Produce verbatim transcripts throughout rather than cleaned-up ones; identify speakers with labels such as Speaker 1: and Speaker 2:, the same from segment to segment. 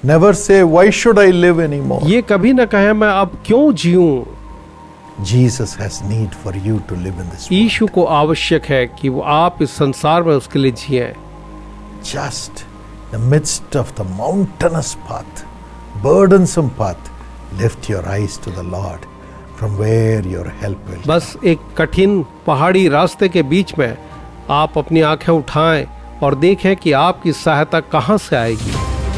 Speaker 1: Never say, why should I live anymore?
Speaker 2: ये कभी न कहे मैं अब क्यों जीऊं।
Speaker 1: Jesus has need for you to live in this world.
Speaker 2: यीशु को आवश्यक है कि वो आप इस संसार में उसके लिए जिएं।
Speaker 1: Just in the midst of the mountainous path, burdensome path, lift your eyes to the Lord, from where your help will come.
Speaker 2: बस एक कठिन पहाड़ी रास्ते के बीच में आप अपनी आंखें उठाएं और देखें कि आपकी सहायता कहां से आएगी।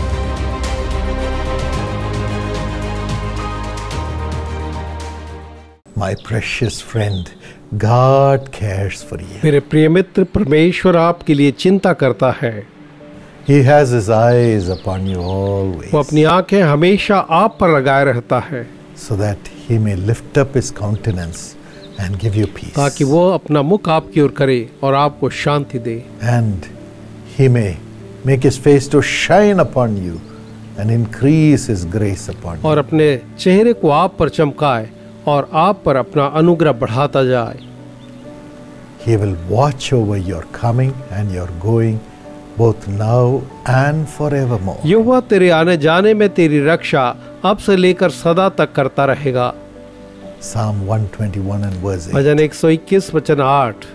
Speaker 1: My precious friend, God cares for you.
Speaker 2: मेरे प्रिय मित्र, परमेश्वर आपके लिए चिंता करता है।
Speaker 1: He has his eyes upon you always,
Speaker 2: वो अपनी आंखें हमेशा आप पर लगाए रहता है,
Speaker 1: so that he may lift up his countenance and give you peace.
Speaker 2: ताकि वो अपना मुख आपकी ओर करे और आपको शांति दे।
Speaker 1: And he may make his face to shine upon you and increase his grace upon you.
Speaker 2: और अपने चेहरे को आप पर चमकाए और आप पर अपना अनुग्रह बढ़ाता जाए।
Speaker 1: He will watch over your coming and your going, both now and forevermore.
Speaker 2: यहोवा तेरे आने जाने में तेरी रक्षा अब से लेकर सदा तक करता रहेगा।
Speaker 1: Psalm one twenty-one and verse eight.
Speaker 2: भजन एक सौ इक्कीस वचन आठ।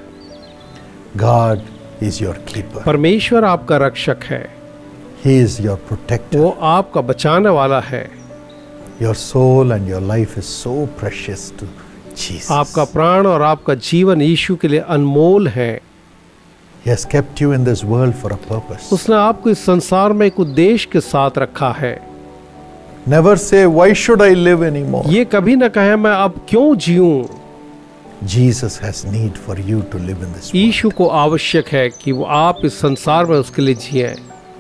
Speaker 1: God is your keeper.
Speaker 2: परमेश्वर आपका रक्षक है,
Speaker 1: He is your protector.
Speaker 2: वो आपका बचाने वाला है।
Speaker 1: Your soul and your life is so precious to Jesus.
Speaker 2: आपका प्राण और आपका जीवन यीशु के लिए अनमोल है।
Speaker 1: He has kept you in this world for a purpose.
Speaker 2: उसने आपको इस संसार में एक उद्देश्य के साथ रखा है।
Speaker 1: Never say, why should I live anymore?
Speaker 2: ये कभी न कहे मैं अब क्यों जीऊं।
Speaker 1: Jesus has need for you to live in this world.
Speaker 2: यीशु को आवश्यक है कि वो आप इस संसार में उसके लिए जिएं।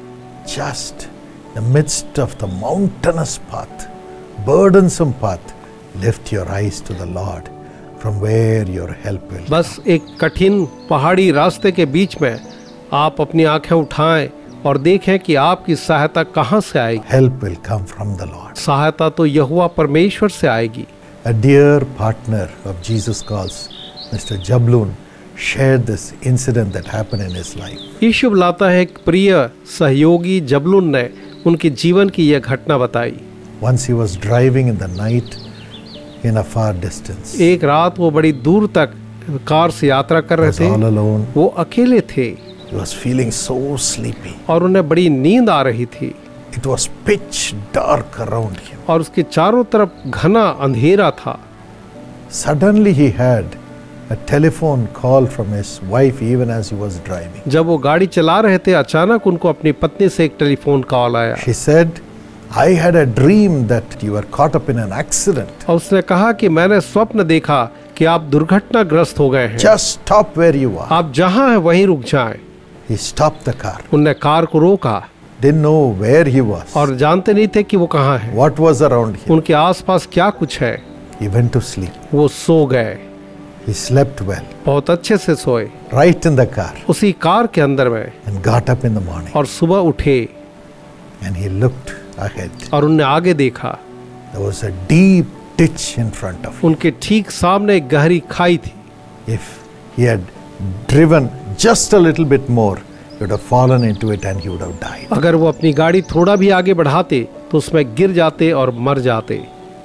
Speaker 1: Just in the midst of the mountainous path, burdensome path, lift your eyes to the Lord, from where your help will come.
Speaker 2: बस एक कठिन पहाड़ी रास्ते के बीच में आप अपनी आंखें उठाएं और देखें कि आपकी सहायता कहां से आएगी।
Speaker 1: Help will come from the Lord.
Speaker 2: सहायता तो यहोवा परमेश्वर से आएगी।
Speaker 1: A dear partner of Jesus calls, Mister Jablun, shared this incident that happened in his life.
Speaker 2: यीशु बुलाता है एक प्रिय सहयोगी जबलून ने उनके जीवन की यह घटना बताई।
Speaker 1: Once he was driving in the night in a far distance.
Speaker 2: एक रात वो बड़ी दूर तक कार से यात्रा कर
Speaker 1: He
Speaker 2: रहे
Speaker 1: was
Speaker 2: थे।
Speaker 1: all alone.
Speaker 2: वो अकेले थे
Speaker 1: He was feeling so sleepy.
Speaker 2: और उन्हें बड़ी नींद आ रही थी
Speaker 1: It was pitch dark around him.
Speaker 2: और उसके चारों तरफ घना अंधेरा था।
Speaker 1: Suddenly he had a telephone call from his wife even as he was driving.
Speaker 2: जब वो गाड़ी चला रहे थे अचानक उनको अपनी पत्नी से एक टेलीफोन कॉल आया।
Speaker 1: She said, I had a dream that you were caught up in an accident.
Speaker 2: और उसने कहा कि मैंने स्वप्न देखा कि आप दुर्घटनाग्रस्त हो गए हैं।
Speaker 1: Just stop where you are.
Speaker 2: आप जहां हैं वहीं रुक जाएं।
Speaker 1: He stopped the car.
Speaker 2: उनने कार को रोका
Speaker 1: Didn't know where he was.
Speaker 2: और जानते नहीं थे कि वो कहाँ है,
Speaker 1: What was around him.
Speaker 2: उनके आसपास क्या कुछ है।
Speaker 1: He went to sleep.
Speaker 2: वो सो गए,
Speaker 1: He slept well.
Speaker 2: बहुत अच्छे से सोए,
Speaker 1: Right in the car.
Speaker 2: उसी कार के अंदर में।
Speaker 1: And got up in the morning.
Speaker 2: और सुबह उठे
Speaker 1: And he looked ahead.
Speaker 2: और उनने आगे देखा।
Speaker 1: There was a deep ditch in front of him.
Speaker 2: उनके ठीक सामने एक गहरी खाई थी।
Speaker 1: If he had driven just a little bit more, he would have fallen into it and he would have died.
Speaker 2: अगर वो अपनी गाड़ी थोड़ा भी आगे बढ़ाते तो उसमें गिर जाते और मर जाते।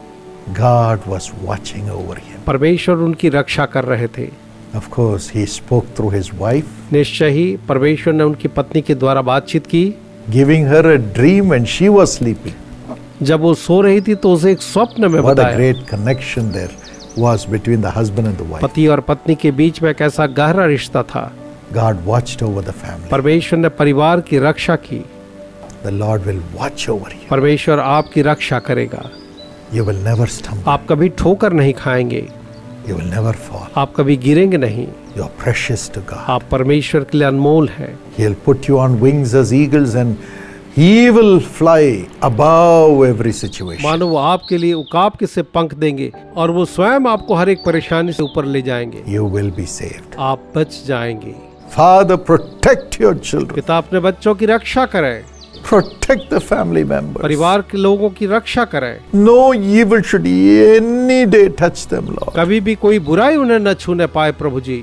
Speaker 1: God was watching over him.
Speaker 2: परमेश्वर उनकी रक्षा कर रहे थे।
Speaker 1: Of course, he spoke through his wife,
Speaker 2: निश्चय ही परमेश्वर ने उनकी पत्नी के द्वारा बातचीत की।
Speaker 1: giving her a dream when she was sleeping.
Speaker 2: जब वो सो रही थी तो उसे एक स्वप्न में
Speaker 1: What a
Speaker 2: बताया।
Speaker 1: great connection there was between the husband and the wife.
Speaker 2: पति और पत्नी के बीच में कैसा गहरा रिश्ता था।
Speaker 1: God watched over the family.
Speaker 2: परमेश्वर ने परिवार की रक्षा की।
Speaker 1: The Lord will watch over you.
Speaker 2: परमेश्वर आपकी रक्षा करेगा।
Speaker 1: You will never stumble.
Speaker 2: आप कभी ठोकर नहीं खाएंगे,
Speaker 1: You will never fall.
Speaker 2: आप कभी गिरेंगे नहीं।
Speaker 1: You are precious to God.
Speaker 2: आप परमेश्वर के लिए अनमोल हैं।
Speaker 1: He'll put you on wings as eagles and He will fly above every situation.
Speaker 2: मानो वो आपके लिए उकाब के से पंख देंगे और वो स्वयं आपको हर एक परेशानी से ऊपर ले जाएंगे।
Speaker 1: You will be saved.
Speaker 2: आप बच जाएंगे।
Speaker 1: Father, protect your children.
Speaker 2: पिता अपने बच्चों की रक्षा करें,
Speaker 1: Protect the family members.
Speaker 2: परिवार के लोगों की रक्षा करें।
Speaker 1: No evil should any day touch them, Lord.
Speaker 2: कभी भी कोई बुराई उन्हें न छूने पाए प्रभु जी।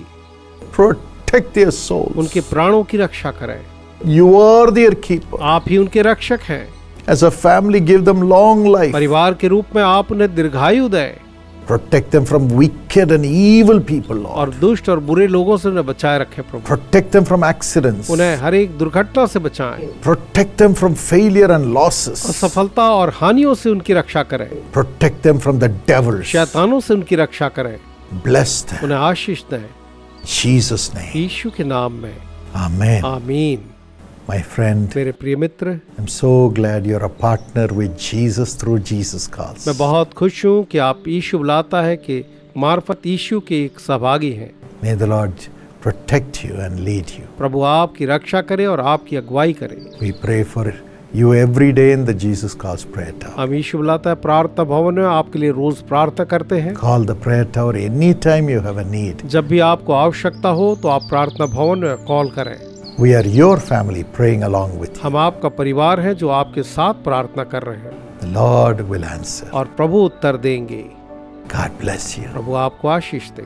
Speaker 1: Protect their souls.
Speaker 2: उनके प्राणों की रक्षा करें।
Speaker 1: You are their keeper.
Speaker 2: आप ही उनके रक्षक हैं।
Speaker 1: As a family, give them long life.
Speaker 2: परिवार के रूप में आप उन्हें दीर्घायु दें
Speaker 1: Protect them from wicked and evil people, Lord.
Speaker 2: और दुष्ट और बुरे लोगों से उन्हें बचाए रखें प्रभु।
Speaker 1: Protect them from accidents.
Speaker 2: उन्हें हर एक दुर्घटना से बचाएं
Speaker 1: Protect them from failure and losses.
Speaker 2: असफलता और हानियों से उनकी रक्षा करें।
Speaker 1: Protect them from the devils.
Speaker 2: शैतानों से उनकी रक्षा करें।
Speaker 1: Bless them.
Speaker 2: उन्हें आशीष दें
Speaker 1: Jesus' name.
Speaker 2: यीशु के नाम में
Speaker 1: Amen.
Speaker 2: आमीन।
Speaker 1: My friend,
Speaker 2: मेरे प्रिय मित्र,
Speaker 1: I'm so glad you're a partner with Jesus through Jesus Calls.
Speaker 2: मैं बहुत खुश हूँ कि आप यीशु बुलाता है कि मार्फत यीशु के एक सहभागी हैं।
Speaker 1: May the Lord protect you and lead you.
Speaker 2: प्रभु आपकी रक्षा करे और आपकी अगुवाई करे।
Speaker 1: We pray for you every day in the Jesus Calls prayer tower.
Speaker 2: हम यीशु बुलाता है प्रार्थना भवन में आपके लिए रोज प्रार्थना करते हैं।
Speaker 1: Call the prayer tower anytime you have a need.
Speaker 2: जब भी आपको आवश्यकता हो तो आप प्रार्थना भवन में कॉल करें।
Speaker 1: We are your family praying along with you.
Speaker 2: हम आपका परिवार है जो आपके साथ प्रार्थना कर रहे हैं
Speaker 1: The Lord will answer.
Speaker 2: और प्रभु उत्तर देंगे।
Speaker 1: God bless you.
Speaker 2: प्रभु आपको आशीष दे।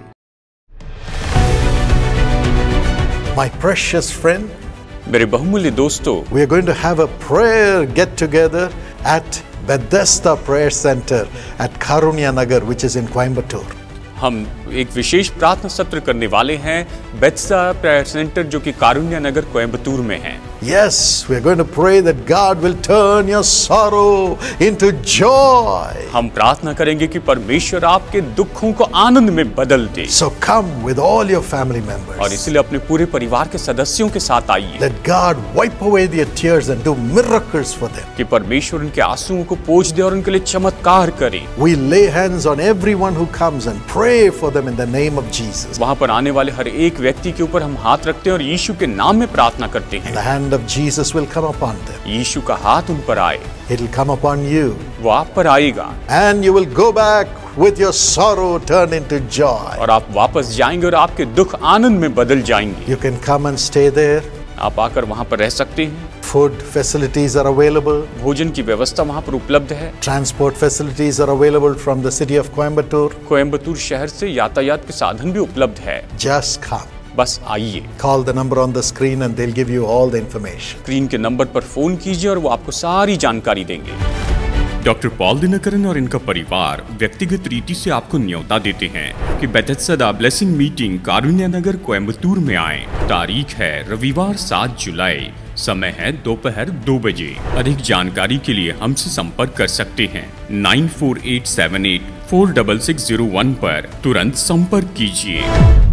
Speaker 1: My precious friend,
Speaker 3: मेरे बहुमूल्य दोस्तों,
Speaker 1: we are going to have a prayer get together at Bethesda Prayer Center at Karunya Nagar, which is in Coimbatore.
Speaker 3: हम एक विशेष प्रार्थना सत्र करने वाले हैं बेथेस्दा प्रेयर सेंटर जो कि कारुण्य नगर कोयम्बतूर में है।
Speaker 1: Yes, we are going to pray that God will turn your sorrow into joy.
Speaker 3: हम प्रार्थना करेंगे कि परमेश्वर आपके दुखों को आनंद में बदल दे।
Speaker 1: So come with all your family members.
Speaker 3: और इसलिए अपने पूरे परिवार के सदस्यों के साथ आइए।
Speaker 1: Let God wipe away their tears and do miracles for them.
Speaker 3: कि परमेश्वर उनके आंसुओं को पोंछ दे और उनके लिए चमत्कार करे।
Speaker 1: We lay hands on everyone who comes and pray for them in the name of Jesus.
Speaker 3: वहाँ पर आने वाले हर एक व्यक्ति के ऊपर हम हाथ रखते हैं और यीशु के नाम में प्रार्थना करते हैं।
Speaker 1: The hand of Jesus will come upon them.
Speaker 3: यीशु का हाथ उन पर आए।
Speaker 1: It will come upon you.
Speaker 3: वो आप पर आएगा।
Speaker 1: And you will go back with your sorrow turned into joy.
Speaker 3: और आप वापस जाएंगे और आपके दुख आनंद में बदल जाएंगे।
Speaker 1: You can come and stay there.
Speaker 3: आप आकर वहाँ पर रह सकते हैं।
Speaker 1: Food facilities are available.
Speaker 3: भोजन की व्यवस्था वहाँ पर उपलब्ध है।
Speaker 1: Transport facilities are available from the city of Coimbatore.
Speaker 3: Coimbatore शहर से यातायात के साधन भी उपलब्ध है।
Speaker 1: Just come.
Speaker 3: बस आइए।
Speaker 1: Call the number on the screen and they'll give you all the information.
Speaker 3: Screen के नंबर पर फोन कीजिए और वो आपको सारी जानकारी देंगे। डॉक्टर पॉल दिनकरन और इनका परिवार व्यक्तिगत रीति से आपको न्योता देते हैं कि Bethesda blessing meeting Karunya Nagar Coimbatore में आए। तारीख है रविवार सात जुलाई, समय है दोपहर दो बजे। अधिक जानकारी के लिए हमसे संपर्क कर सकते हैं nine four eight seven eight four six six zero one पर तुरंत संपर्क कीजिए।